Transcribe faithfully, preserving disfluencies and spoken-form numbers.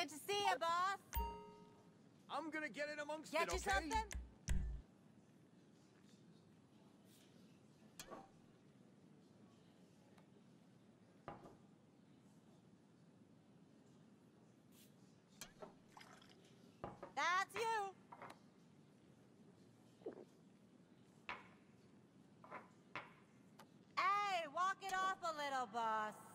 Good to see you, boss. I'm gonna get in amongst Get it, you okay? something? That's you. Hey, walk it off a little, boss.